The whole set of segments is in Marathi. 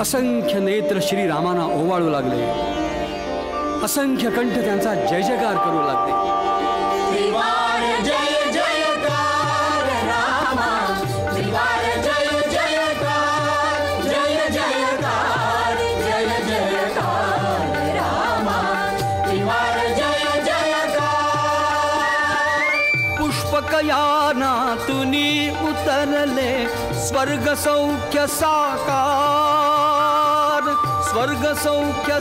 असंख्य नेत्र श्रीरामांना ओवाळू लागले, असंख्य कंठ त्यांचा जय जयकार करू लागले. जय जयकार रामा, जय जयकार, जय जयकार, जय जयकार रामा, जय जयकार. पुष्पकयानातुनी उतरले स्वर्ग सौख्य साकार, स्वर्ग सौख्य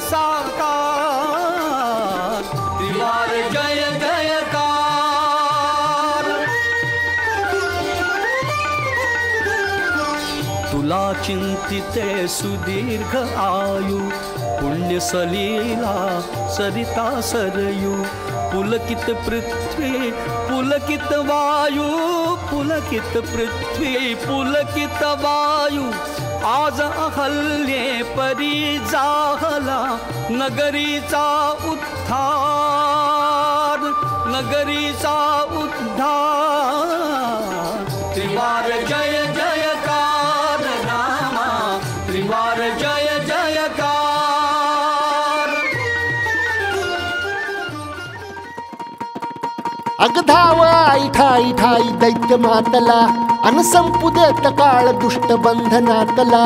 साकार. त्रिवार जय जयकार. तुला चिंतिते सुदीर्घ आयु, पुण्य सलीला सरिता सरयू. पुलकित पृथ्वी पुलकित वायू, पुलकित पृथ्वी पुलकित वायू. आज अहल्ये परी जाहला नगरीचा उद्धार, नगरीचा उद्धार. त्रिवार जय जयकार रामा, त्रिवार जय जयकार. अगधाव आई ठाई ठाई दैत्य मातला, अन संपू देत काळ दुष्ट बंधनातला.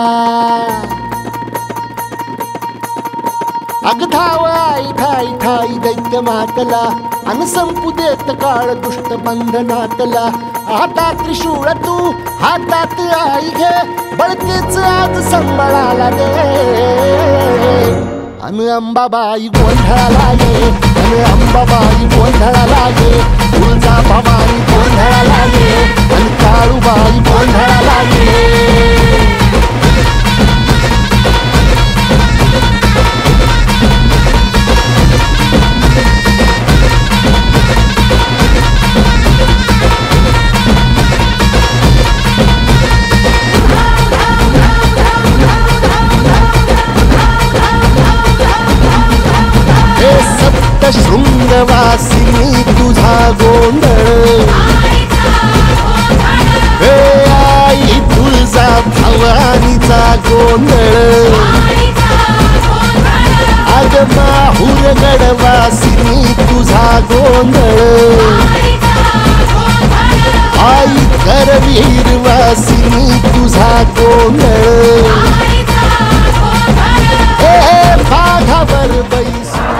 अगधाव आई ठाई ठाई दैत्य मातला, अन संपू देत काळ दुष्ट बंधनातला. हातात त्रिशूळ तू हातात आई घे, बळतेच आज संबळाला दे. अन अंबाबाई गोंधळाला ये, अन अंबाबाई गोंधळाला ये. तुळजा भवानी गोंधळाला ये, अन काळूबाई गोंधळाला ये. शृंगवासिनी तुझा गोंधळ, हे आई तुळजा भवानीचा गोंधळ. अग माहुर गडवासिनी तुझा गोंधळ, आई करवीर वासिनी तुझा गोंधळ. हे बाघावर बैस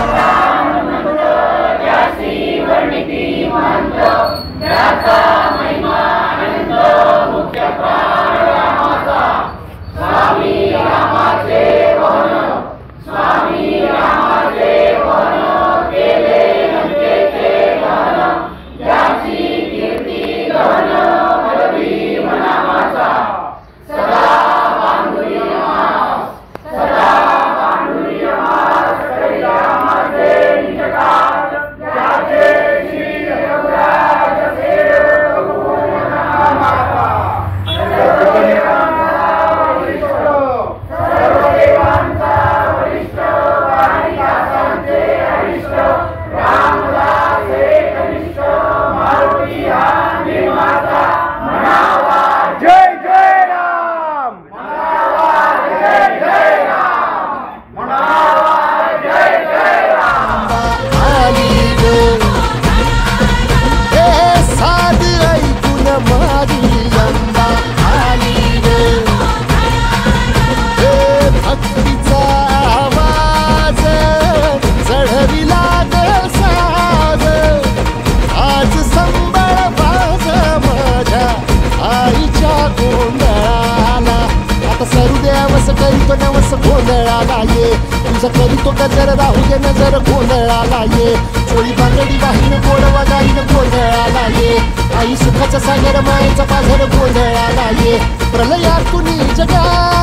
गोंधळाला ये. तुझं करीतो गजर राहू दे नजर गोंधळाला ये. चोळी बांगडी वाहीन गोडवा गाईन गोंधळाला ये. आई सुखाचा सागर मायेचा पाझर गोंधळाला ये. प्रलयातुनी जगा,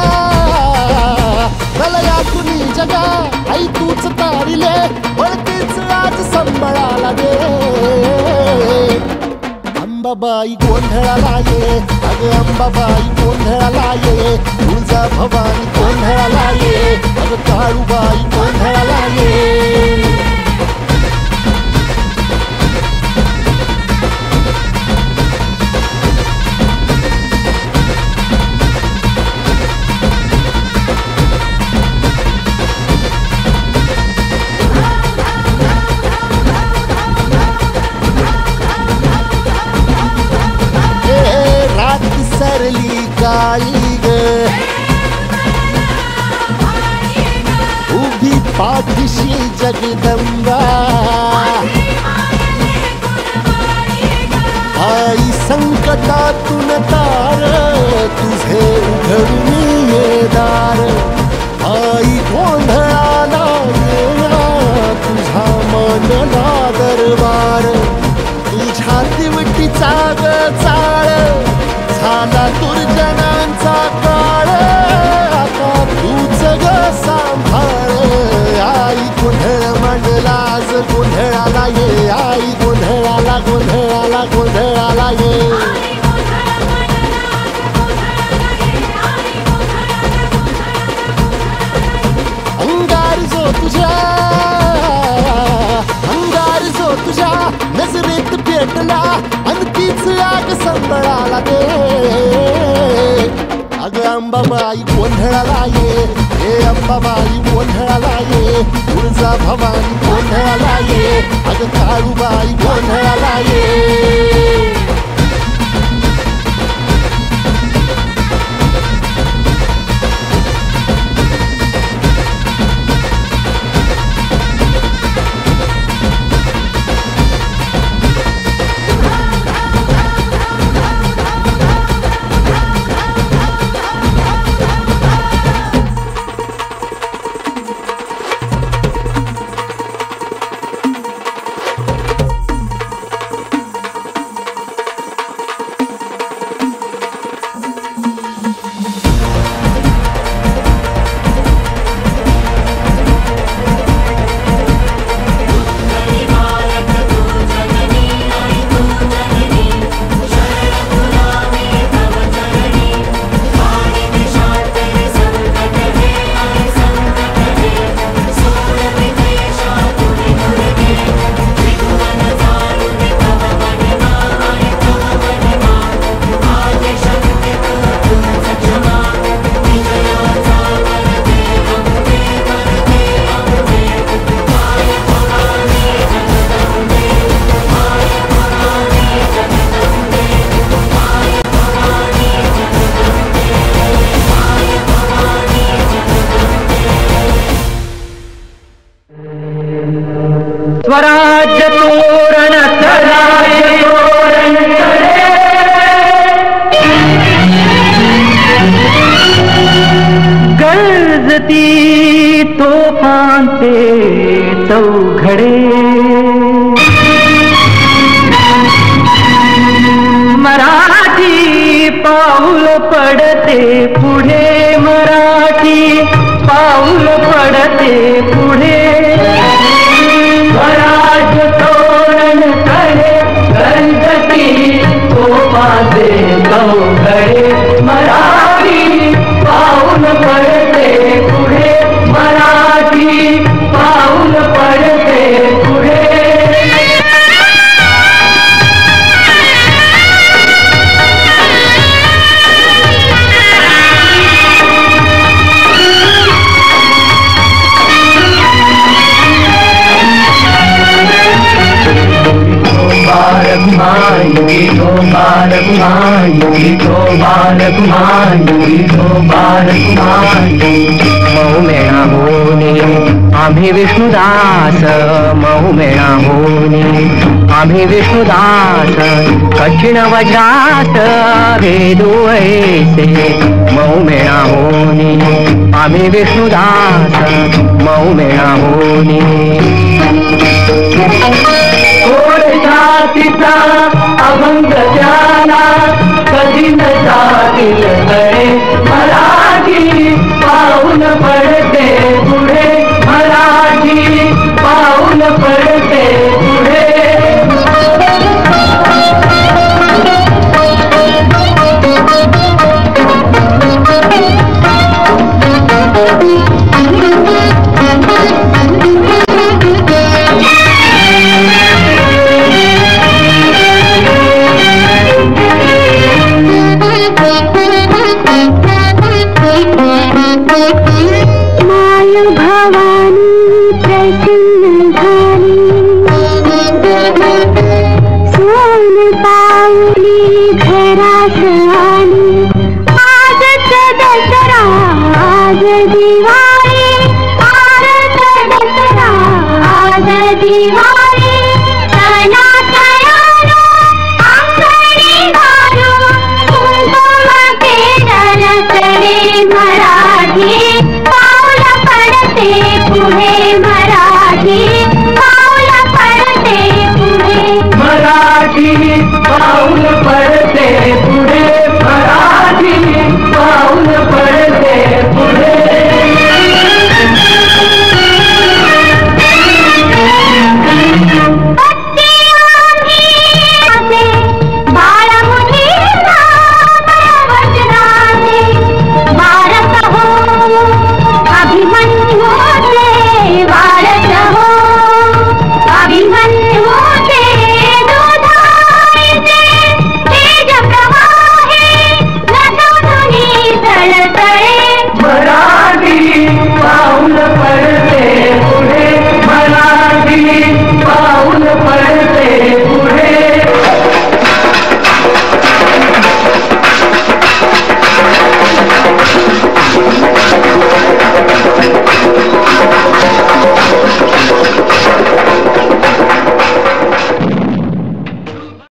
प्रलयातुनी जगा, आई तूच तारिले वळतीच आज संबळाला दे. अंबाबाई गोंधळाला ये, अग अंबाबाई गोंधळाला ये. तुळजा भवानी गोंधळाला ये, अग काळूबाई गोंधळाला ये. आई ग उभी पाठीशी जगदंबा आई संकटातून तार तुझे उघडून ये दार आई गोंधळाला येणा तुझा मनला दरबार तुझ्या दिवटीचा ग चाळ झाला दुर्जनांचा काळ आता तूच ग सांभाळ आई गोंधळ मांडला आज गोंधळाला ये आई गोंधळाला गोंधळाला गोंधळाला ये अंगार जो तुझ्या नजरेत पेटला आणि तीच आग संबळाला दे अग अंबाबाई गोंधळाला ये हे अंबाबाई गोंधळाला ये तुळजा भवानी गोंधळाला ये अग काळूबाई गोंधळाला ये स्वराज्य तोरण चढावे तोरण चढे गरजती तोफांचे चौघडे मराठी पाऊल पडते पुढे मराठी पाऊल पडते पुढे स्वराज्य तोरण चढे गणपती तोफांचे चौघडे मराठी पाऊल पडते पुढे मराठी पाऊल पडते पुढे महुमेळा होनी आम्ही विष्णुदास महुमेळा होनी आम्ही विष्णुदास कठीण वज्रास भेदू ऐसे महुमेळा होनी आम्ही विष्णुदास महुमेळा होनी जातीचा अभंग झाला कधी न जातील तळे मराठी पाऊल पडते पुढे मराठी पाऊल पडते पुढे सोन पावली घरात आली